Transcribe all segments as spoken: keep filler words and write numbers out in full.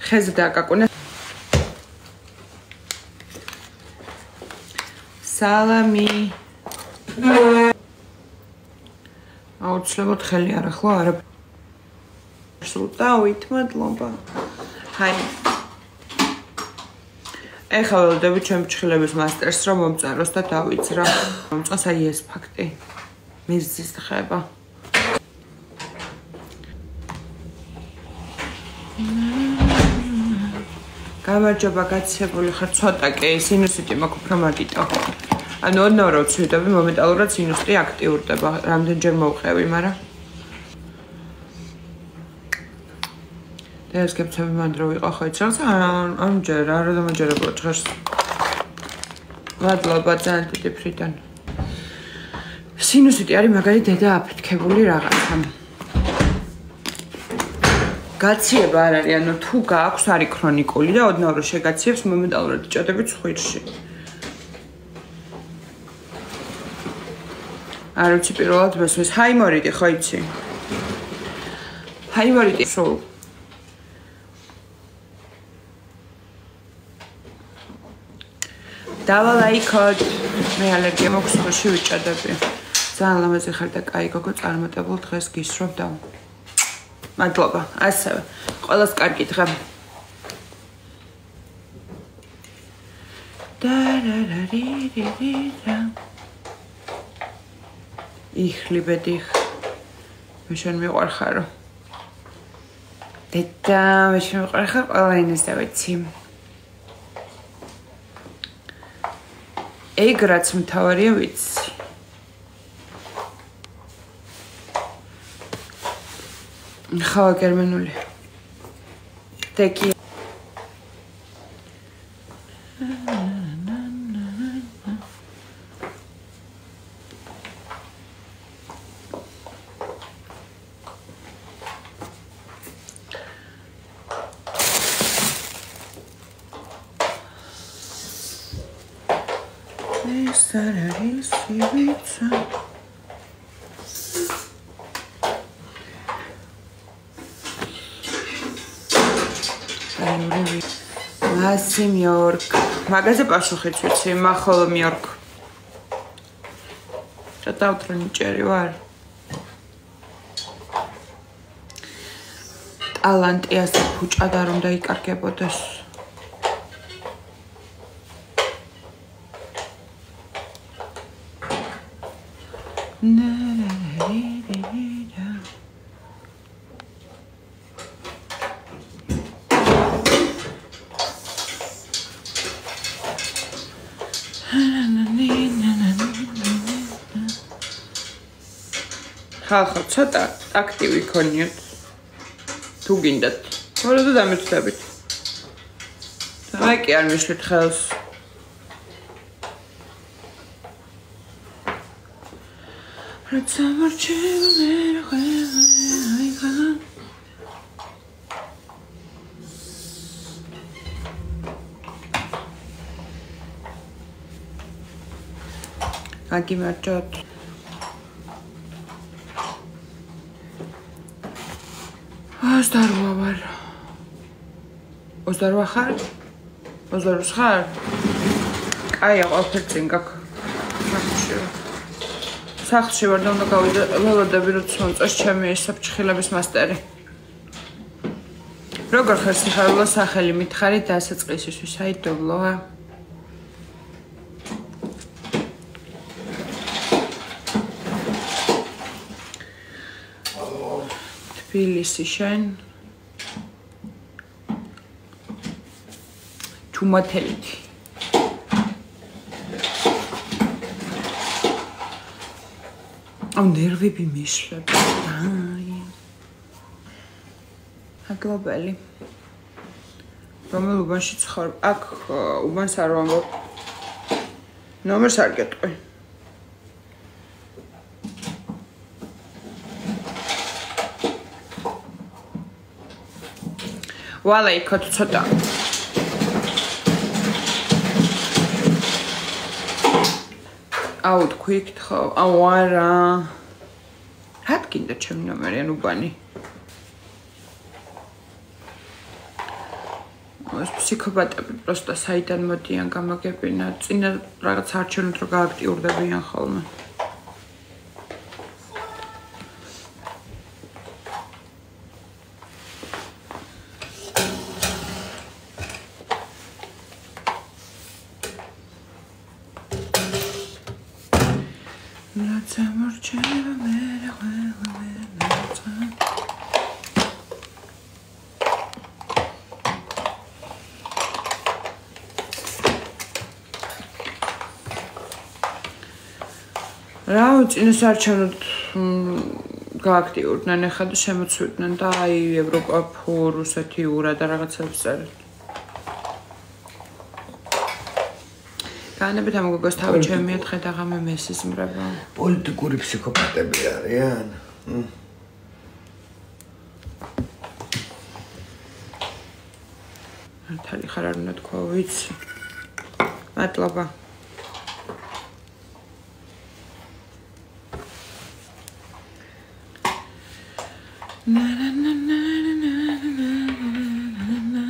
ხეზე დაკაკუნე. სალამი. აუცილებლად ხელი არ ახლა არა. სულ დავით, მადლობა. ჰაი. ეხლა ველოდები ჩემ ჩხილების მასტერს რომ მომწეროს და დავიც რა. მომწონს აი ეს ფაქტი. მიზის ხება. გამარჯობა, გაცილებული ხარ ცოტა კი, სინუსიტი მაქვს უფრო მაგიტო. ანუ ოდნავ ვცვიდები, მომენტალურად სინუსიტი აქტიურდება, რამდენჯერ მოვყევი, მაგრამ და ეს კეფცები მანდ რო ვიყო ხო იცი რაღაცა ამჯერ არ დამაჯერებულა ჭხერს. მადლობა ძალიან დიდი ფრიდან. სინუსიტი არის მაგარი დედა აფეთქებული რაღაცა. გაციება არ არის, ანუ თუ გააქვს არის ქრონიკული და ოდნავ რო შეგაციებს მომენტალურად ჭადებით ცხვირში. არ ვიცი პირველად მესმის ჰაიმორიტი ხო იცი? ჰაიმორიტი სულ დავალაიქოთ მე ალერგია მაქვს ხოში ვიჭადები. ძალიან ლამაზი ხარ და კაი გოგო წარმატებულ დღეს გისრობ და მადლობა, ასევე. ყველას კარგი დღე. და-რა-რა-რი-რი-რი-რა. იხლიბედიხ. მე შენ მიყვარხარო. დედა, მე შენ მიყვარხარ ყველა ინეს და ვიცი. ეგ რაც მთავარია ვიცი. ხავა გერმანული. დეკი. ეს არ არის სივიცა. მასი მიორკ. მაგაზე პასუხიც ვიცი, მახოლო მიორკ. ჩატავთრო ნიჭერი ვარ. ტალანტი ასე ფუჭად არ უნდა იკარგებოდეს. ხალხო ცოტა აქტივი ქონიოთ თუ გინდათ მაგრამ და დამეცდებით და კი არ მიშლით ხელს რაც ამორჩევა მე რა აგიმარჯოთ ოცდარვა ვარ. ოცდარვა ხარ? ოცდარვა ხარ? კაია, ყველაფერი წინ გაქვს. სახლში. სახლში ვარ და უნდა გავიდე ველოდები როდის მომწონს ჩემი ეს საფრთხილების მასტერი. როგორ ხარ სიხარულო სახელი მითხარი დასაწყისისთვის, საიდუმლოა. თბილისი შენ ჩუმათელითი ამ ნერვები მიშლება აი აგლობელი რომელ უბანში ცხოვრობ აქ უბანს არ ვამბობ ნომერს არ გეტყვი ვალაიქოთ ცოტა აუ თქვი ხო აუ არა რა გინდა ჩემი ნომერი ან უბანი ეს ფსიქოპატები პროსტა საიდან მოდიან გამოგებინა წინა რაღაც არჩევნით რო გააქტიურდებიან ხოლმე რაც ამორჩება მე რა წინას არჩევნით გააქტიურდნენ ახლა და შემოწვიდნენ და აი ევროპა რუსეთი ურა და რაღაცებს წერეთ. განებით ამ გოგოს თავი ჩემია დღე და ღამე მესიზმრება. პოლიტიკური ფსიქოპატები არიან. მართალი ხარ არ უნდა თქვა ვიცი. მადლობა. Na na na na na na na na.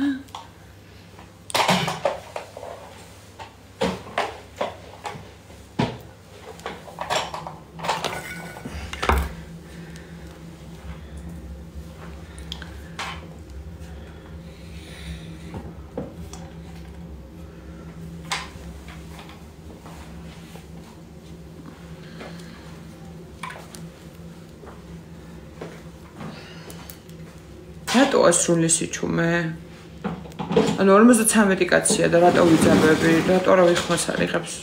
რატო ასრული სიჩუმე? ანუ ორმოცდათრამეტი კაცია და რატო ვიძაბები? რატო რა ვიხმას არიღებს?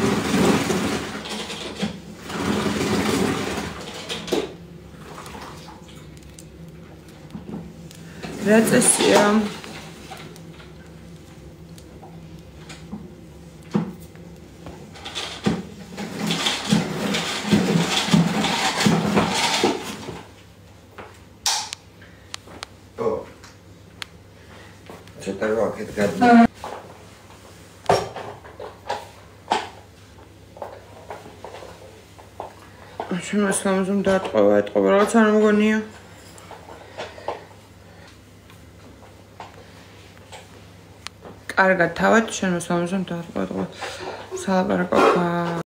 რა წესია? ცოტა რა აქეთ გადი. ჩემ ასლამაზომ დაატყობა, ეტყობა რაღაც არ მგონია. კარგად თავად ჩემ ასლამაზომ დაატყობა, ეტყობა. სალაპარაკო